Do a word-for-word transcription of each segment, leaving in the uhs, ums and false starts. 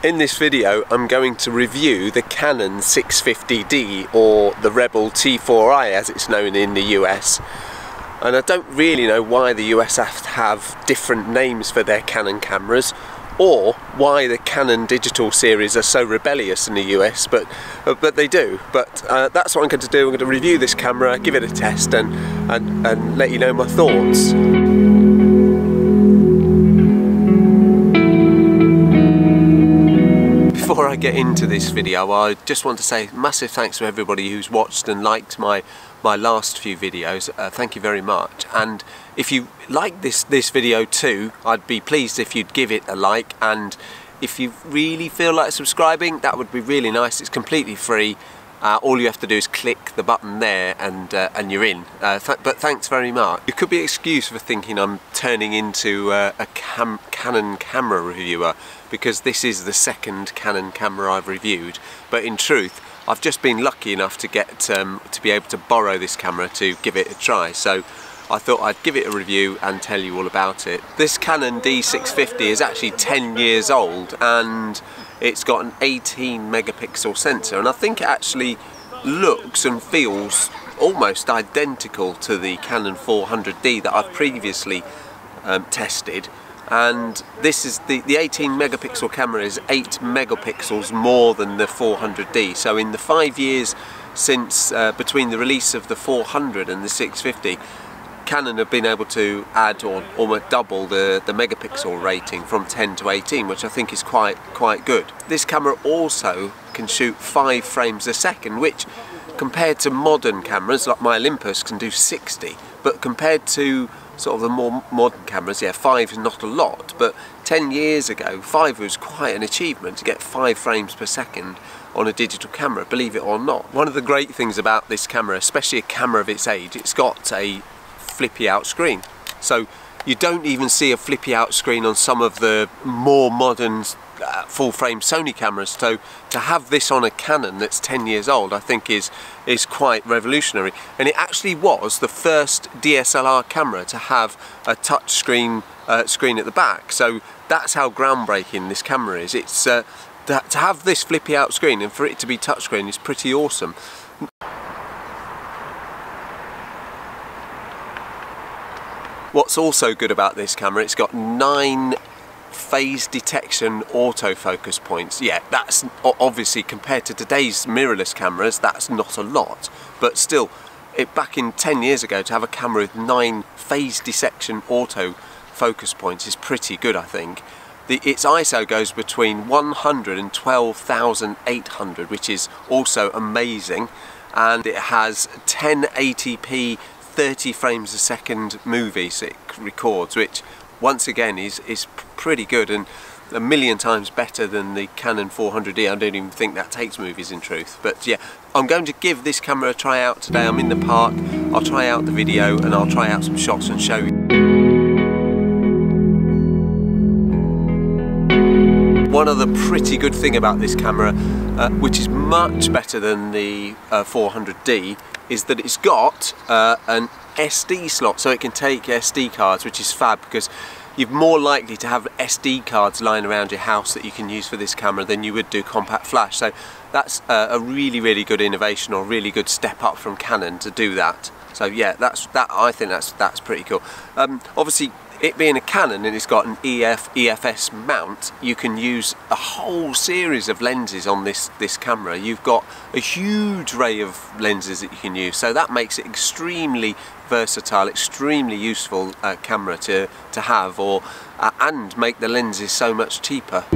In this video I'm going to review the Canon six fifty D, or the Rebel T four i as it's known in the U S. And I don't really know why the U S have to have different names for their Canon cameras, or why the Canon digital series are so rebellious in the U S, but uh, but they do. But uh, that's what I'm going to do. I'm going to review this camera, give it a test, and, and, and let you know my thoughts. Before I get into this video, I just want to say massive thanks to everybody who's watched and liked my my last few videos. Uh, thank you very much. And if you like this this video too, I'd be pleased if you'd give it a like, and if you really feel like subscribing, that would be really nice. It's completely free. Uh, all you have to do is click the button there and uh, and you're in. Uh, th but thanks very much. You could be excused for thinking I'm turning into uh, a cam Canon camera reviewer, because this is the second Canon camera I've reviewed. But in truth, I've just been lucky enough to get um, to be able to borrow this camera to give it a try. So I thought I'd give it a review and tell you all about it. This Canon D six fifty is actually ten years old, and it's got an eighteen megapixel sensor, and I think it actually looks and feels almost identical to the Canon four hundred D that I've previously um, tested. And this is the, the eighteen megapixel camera is eight megapixels more than the four hundred D. So in the five years since uh, between the release of the four hundred and the six fifty, Canon have been able to add or almost double the, the megapixel rating from ten to eighteen, which I think is quite quite good. This camera also can shoot five frames a second, which compared to modern cameras like my Olympus can do sixty, but compared to sort of the more modern cameras, yeah, five is not a lot, but ten years ago five was quite an achievement to get five frames per second on a digital camera, believe it or not. One of the great things about this camera, especially a camera of its age, it's got a flippy out screen. So you don't even see a flippy out screen on some of the more modern uh, full frame Sony cameras. So to have this on a Canon that's ten years old, I think is is quite revolutionary. And it actually was the first D S L R camera to have a touch screen uh, screen at the back. So that's how groundbreaking this camera is. It's uh, to, to have this flippy out screen and for it to be touchscreen is pretty awesome. What's also good about this camera, it's got nine phase detection autofocus points. Yeah, that's obviously, compared to today's mirrorless cameras, that's not a lot, but still, it, back in ten years ago, to have a camera with nine phase detection autofocus points is pretty good, I think. The, its I S O goes between one hundred and twelve thousand eight hundred, which is also amazing, and it has ten eighty p thirty frames a second movies it records, which once again is is pretty good and a million times better than the Canon four hundred D. I don't even think that takes movies in truth. But yeah, I'm going to give this camera a try out today. I'm in the park, I'll try out the video and I'll try out some shots and show you. One other pretty good thing about this camera, uh, which is much better than the uh, four hundred D, is that it's got uh, an S D slot, so it can take S D cards, which is fab, because you're more likely to have S D cards lying around your house that you can use for this camera than you would do compact flash. So that's uh, a really really good innovation, or really good step up from Canon to do that. So yeah, that's that. I think that's that's pretty cool. Um, obviously, it being a Canon and it's got an E F E F S mount, you can use a whole series of lenses on this this camera. You've got a huge array of lenses that you can use, so that makes it extremely versatile, extremely useful uh, camera to to have, or uh, and make the lenses so much cheaper.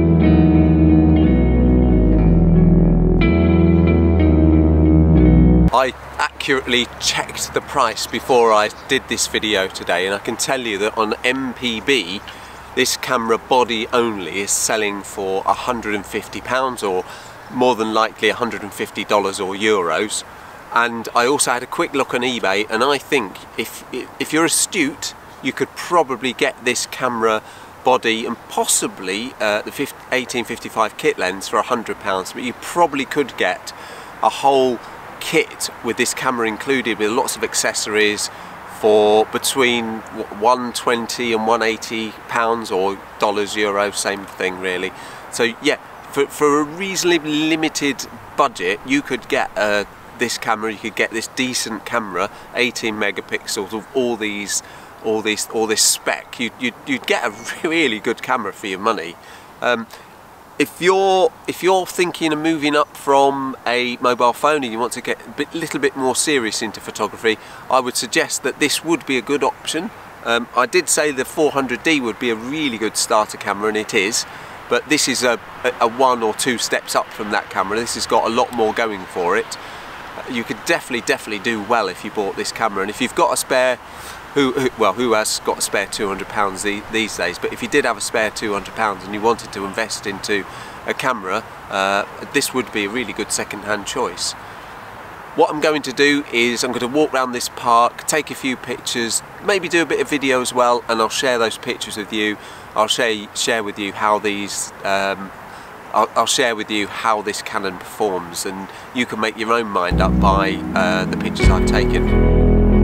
I accurately checked the price before I did this video today, and I can tell you that on M P B this camera body only is selling for one hundred and fifty pounds, or more than likely one hundred and fifty dollars or euros. And I also had a quick look on eBay, and I think if if you're astute, you could probably get this camera body and possibly uh, the eighteen fifty-five kit lens for one hundred pounds, but you probably could get a whole kit with this camera included, with lots of accessories, for between one twenty and one eighty pounds, or dollars, euro, same thing really. So yeah, for, for a reasonably limited budget you could get uh, this camera, you could get this decent camera, eighteen megapixels of all these all these all this spec. You'd, you'd, you'd get a really good camera for your money. Um, If you're if you're thinking of moving up from a mobile phone and you want to get a bit, little bit more serious into photography, I would suggest that this would be a good option. Um, I did say the four hundred D would be a really good starter camera, and it is, but this is a, a one or two steps up from that camera. This has got a lot more going for it. You could definitely definitely do well if you bought this camera, and if you've got a spare, Who, who, well, who has got a spare two hundred pounds the, these days, but if you did have a spare two hundred pounds and you wanted to invest into a camera, uh, this would be a really good second-hand choice. What I'm going to do is I'm going to walk around this park, take a few pictures, maybe do a bit of video as well, and I'll share those pictures with you. I'll share, share with you how these um, I'll, I'll share with you how this Canon performs, and you can make your own mind up by uh, the pictures I've taken.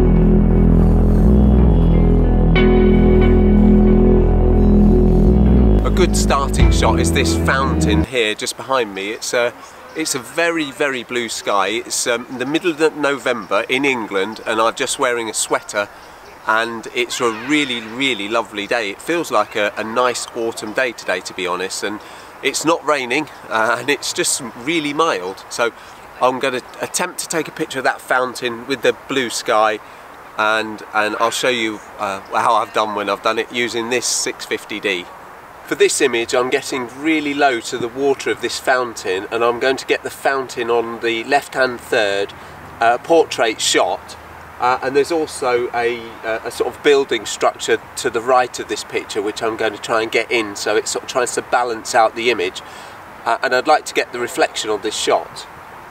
A good starting shot is this fountain here just behind me. It's a it's a very very blue sky. It's um, in the middle of November in England, and I'm just wearing a sweater, and it's a really really lovely day. It feels like a, a nice autumn day today, to be honest, and it's not raining, uh, and it's just really mild. So I'm going to attempt to take a picture of that fountain with the blue sky, and and I'll show you uh, how I've done when I've done it using this six fifty D. For this image I'm getting really low to the water of this fountain, and I'm going to get the fountain on the left hand third, uh, portrait shot, uh, and there's also a, a sort of building structure to the right of this picture which I'm going to try and get in, so it sort of tries to balance out the image, uh, and I'd like to get the reflection on this shot.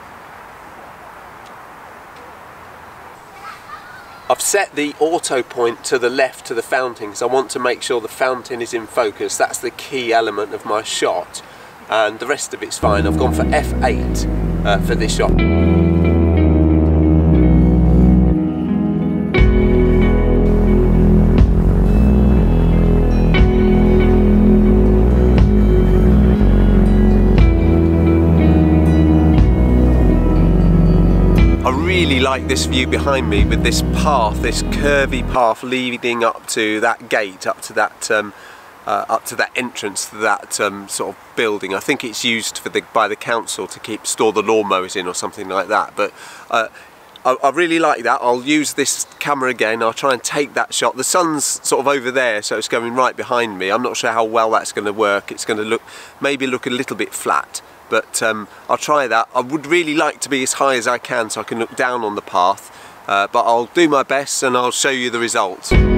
I've set the auto point to the left to the fountain because I want to make sure the fountain is in focus. That's the key element of my shot, and the rest of it's fine. I've gone for F eight uh, for this shot. I really like this view behind me with this path, this curvy path leading up to that gate, up to that um, uh, up to that entrance to that um, sort of building. I think it's used for the by the council to keep store the lawnmowers in or something like that. But uh, I, I really like that. I'll use this camera again. I'll try and take that shot. The sun's sort of over there, so it's going right behind me. I'm not sure how well that's going to work. It's going to look maybe look a little bit flat. But um, I'll try that. I would really like to be as high as I can so I can look down on the path, uh, but I'll do my best and I'll show you the results. I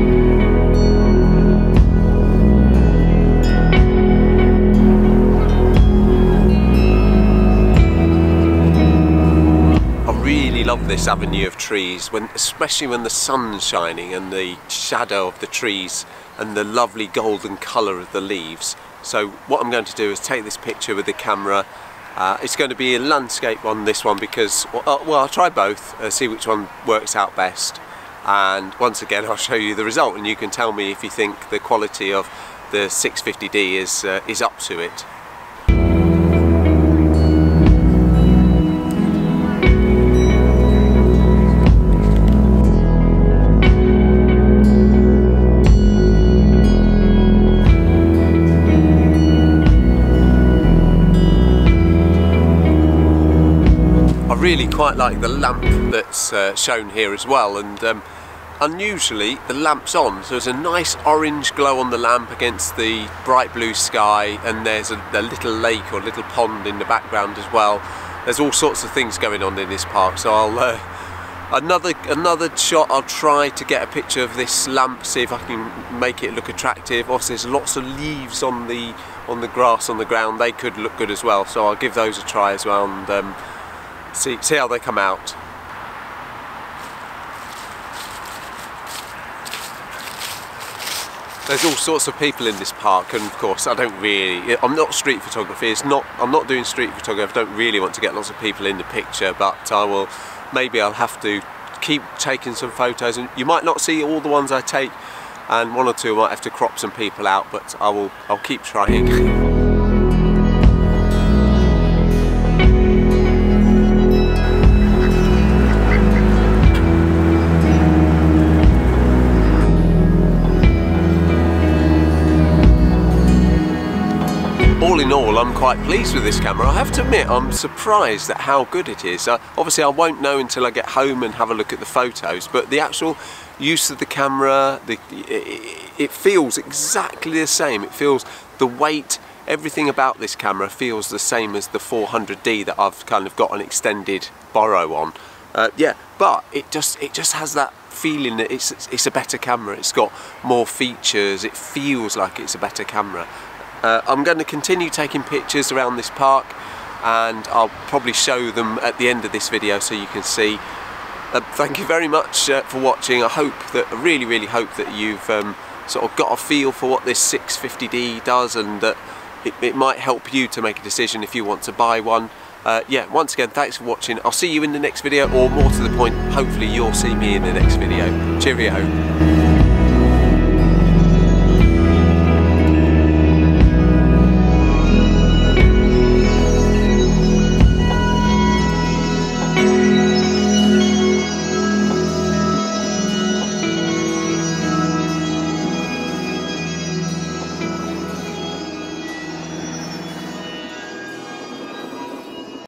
really love this avenue of trees, when, especially when the sun's shining and the shadow of the trees and the lovely golden colour of the leaves. So what I'm going to do is take this picture with the camera. Uh, it's going to be a landscape on this one because, well, uh, well I'll try both, uh, see which one works out best, and once again I'll show you the result, and you can tell me if you think the quality of the six fifty D is, uh, is up to it. I really quite like the lamp that's uh, shown here as well, and um, unusually the lamp's on, so there's a nice orange glow on the lamp against the bright blue sky, and there's a, a little lake or a little pond in the background as well. There's all sorts of things going on in this park, so I'll uh, another another shot. I'll try to get a picture of this lamp, see if I can make it look attractive. Also, there's lots of leaves on the on the grass on the ground. They could look good as well, so I'll give those a try as well, and um, See, see how they come out. There's all sorts of people in this park, and of course I don't really, I'm not street photography, it's not, I'm not doing street photography, I don't really want to get lots of people in the picture, but I will, maybe I'll have to keep taking some photos, and you might not see all the ones I take, and one or two I might have to crop some people out, but I will I'll keep trying. All in all, I'm quite pleased with this camera. I have to admit, I'm surprised at how good it is. Uh, obviously I won't know until I get home and have a look at the photos, but the actual use of the camera, the, it, it feels exactly the same. It feels, the weight, everything about this camera feels the same as the four hundred D that I've kind of got an extended borrow on. Uh, yeah, but it just it just has that feeling that it's it's a better camera. It's got more features. It feels like it's a better camera. Uh, I'm going to continue taking pictures around this park, and I'll probably show them at the end of this video so you can see. Uh, thank you very much uh, for watching. I hope that, I really really hope that you've um, sort of got a feel for what this six fifty D does, and that it, it might help you to make a decision if you want to buy one. Uh, yeah, once again, thanks for watching. I'll see you in the next video, or more to the point, hopefully you'll see me in the next video. Cheerio.